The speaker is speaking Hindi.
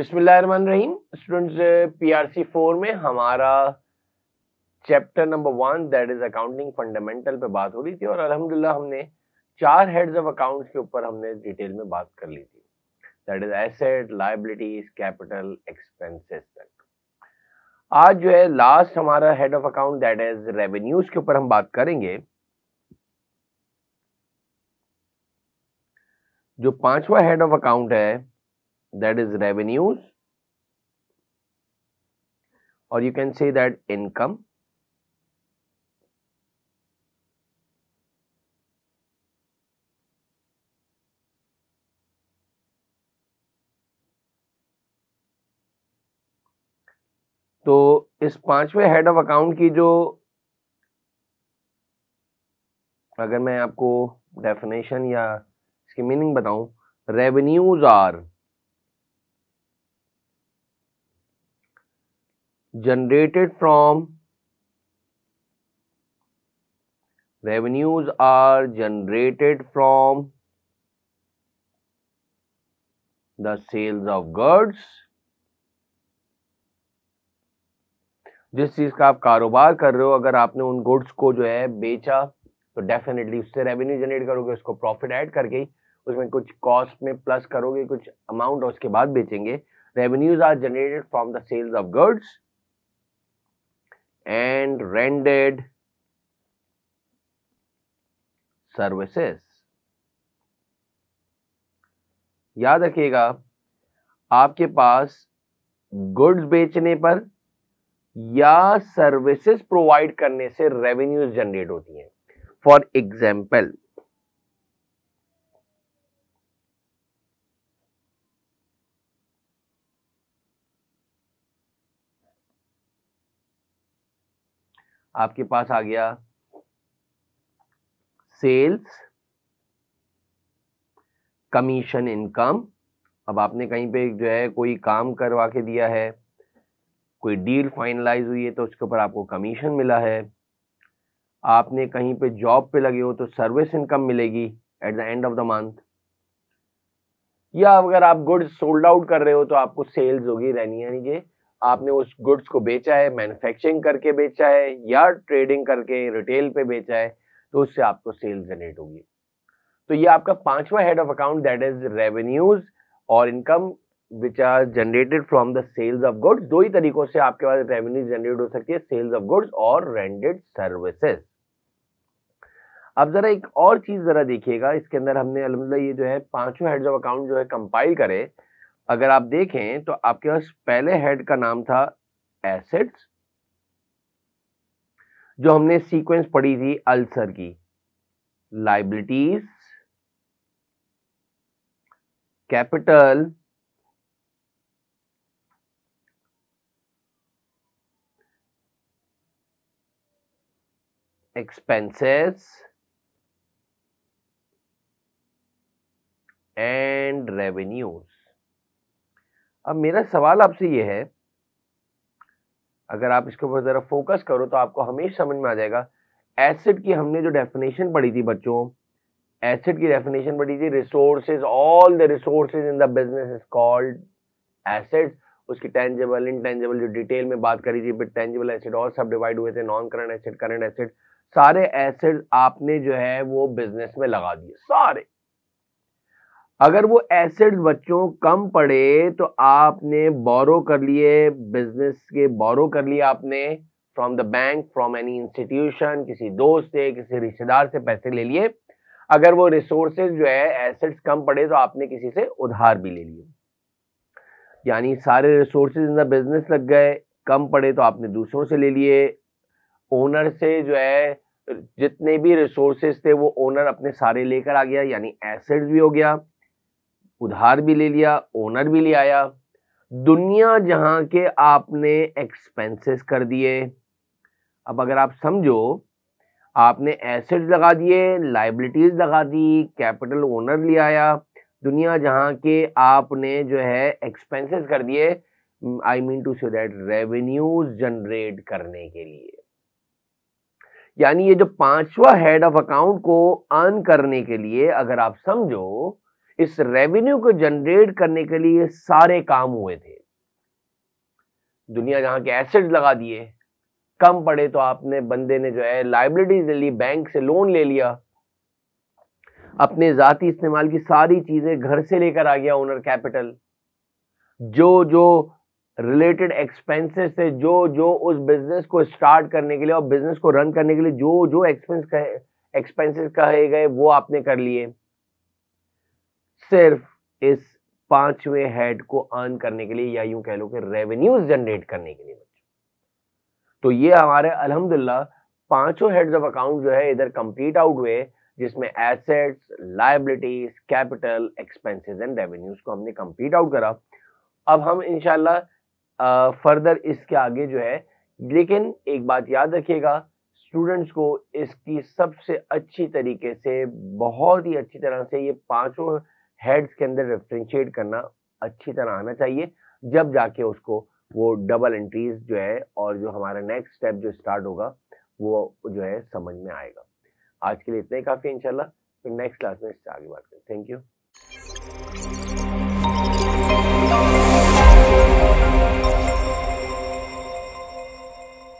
बिस्मिल्लाहिर्रहमानिर्रहीम। स्टूडेंट्स, पीआरसी 4 में हमारा chapter number 1 that is accounting fundamental पे बात हो रही थी और अल्हम्दुलिल्लाह हमने 4 हेड्स ऑफ अकाउंट्स के ऊपर हमने डिटेल में बात कर ली थी। That is asset, liabilities, capital, expenses तक। आज जो है लास्ट हमारा head of account that is revenues के ऊपर हम बात करेंगे। जो पांचवा हेड ऑफ अकाउंट है that is revenues, or you can say that income. तो इस पांचवें हेड ऑफ अकाउंट की जो अगर मैं आपको डेफिनेशन या इसकी मीनिंग बताऊं, revenues are generated from the sales of goods। जिस चीज का आप कारोबार कर रहे हो, अगर आपने उन गुड्स को जो है बेचा तो डेफिनेटली उससे रेवेन्यू जनरेट करोगे। उसको प्रॉफिट ऐड करके उसमें कुछ कॉस्ट में प्लस करोगे, कुछ अमाउंट उसके बाद बेचेंगे। Revenues are generated from the sales of goods and rendered services। याद रखिएगा, आपके पास गुड्स बेचने पर या सर्विसेज प्रोवाइड करने से रेवेन्यूज जनरेट होती हैं। फॉर एग्जाम्पल, आपके पास आ गया सेल्स, कमीशन इनकम। अब आपने कहीं पे जो है कोई काम करवा के दिया है, कोई डील फाइनलाइज हुई है तो उसके ऊपर आपको कमीशन मिला है। आपने कहीं पे जॉब पे लगे हो तो सर्विस इनकम मिलेगी at the end of the month. या अगर आप गुड्स सोल्ड आउट कर रहे हो तो आपको सेल्स होगी रहनी, यानी कि आपने उस गुड्स को बेचा है, मैन्युफैक्चरिंग करके बेचा है या ट्रेडिंग करके रिटेल पे बेचा है, तो उससे आपको सेल्स जनरेट होगी। तो ये आपका पांचवा head of account that is revenues और income which are generated from the sales of goods. दो ही तरीकों से आपके पास रेवेन्यू जनरेट हो सकती है, सेल्स ऑफ गुड्स और रेंडेड सर्विसेज। अब जरा एक और चीज जरा देखिएगा, इसके अंदर हमने अल्हम्दुलिल्लाह ये जो है पांचों हेड्स ऑफ अकाउंट जो है कंपाइल करे। अगर आप देखें तो आपके पास पहले हेड का नाम था एसेट्स, जो हमने सीक्वेंस पढ़ी थी अल्सर की। Liabilities, capital, expenses and revenues. अब मेरा सवाल आपसे ये है, अगर आप इसके ऊपर जरा फोकस करो तो आपको हमेशा समझ में आ जाएगा। एसेट की हमने जो डेफिनेशन पढ़ी थी बच्चों, एसेट की डेफिनेशन पढ़ी थी resources, all the resources in the business is called assets. उसकी टेंजिबल, इनटेंजिबल जो डिटेल में बात करी थी, बट टेंजिबल एसेट और सब डिवाइड हुए थे, non current asset, current asset. सारे एसेट आपने जो है वो बिजनेस में लगा दिए सारे। अगर वो एसेट्स बच्चों कम पड़े तो आपने बोरो कर लिए, बिजनेस के बोरो कर लिए आपने from the bank, from any institution, किसी दोस्त से, किसी रिश्तेदार से पैसे ले लिए। अगर वो रिसोर्सेज जो है एसेट्स कम पड़े तो आपने किसी से उधार भी ले लिए, यानी सारे रिसोर्सेज इन द बिजनेस लग गए, कम पड़े तो आपने दूसरों से ले लिए। ओनर से जो है जितने भी रिसोर्सेज थे वो ओनर अपने सारे लेकर आ गया, यानी एसेट्स भी हो गया, उधार भी ले लिया, ओनर भी ले आया। दुनिया जहां के आपने एक्सपेंसेस कर दिए। अब अगर आप समझो, आपने एसेट्स लगा दिए, लायबिलिटीज लगा दी, कैपिटल ओनर ले आया, दुनिया जहां के आपने जो है एक्सपेंसेस कर दिए, I mean to say that revenues generate करने के लिए। यानी ये जो पांचवा हेड ऑफ अकाउंट को अर्न करने के लिए अगर आप समझो इस रेवेन्यू को जनरेट करने के लिए ये सारे काम हुए थे। दुनिया जहां के एसेट्स लगा दिए, कम पड़े तो आपने बंदे ने जो है लाइबिलिटीज ले ली, बैंक से लोन ले लिया, अपने जाती इस्तेमाल की सारी चीजें घर से लेकर आ गया ओनर कैपिटल, जो रिलेटेड एक्सपेंसेस थे, जो उस बिजनेस को स्टार्ट करने के लिए और बिजनेस को रन करने के लिए जो एक्सपेंसेस कहे गए वो आपने कर लिए, सिर्फ इस पांचवें हेड को अर्न करने के लिए, या यूं कह लो कि रेवेन्यूज जनरेट करने के लिए। तो ये हमारे अल्हम्दुलिल्लाह पांचों हेड्स ऑफ अकाउंट जो है इधर कंप्लीट आउट हुए, जिसमें assets, liabilities, capital, expenses and revenues को हमने कंप्लीट आउट करा। अब हम इंशाल्लाह फर्दर इसके आगे जो है, लेकिन एक बात याद रखिएगा, स्टूडेंट्स को इसकी सबसे अच्छी तरीके से, बहुत ही अच्छी तरह से ये पांचों हेड्स के अंदर डिफरेंशिएट करना अच्छी तरह आना चाहिए, जब जाके उसको वो डबल एंट्रीज जो है और जो हमारा नेक्स्ट स्टेप जो स्टार्ट होगा वो जो है समझ में आएगा। आज के लिए इतना ही काफी, इंशाल्लाह फिर नेक्स्ट क्लास में इससे आगे बात करें। Thank you.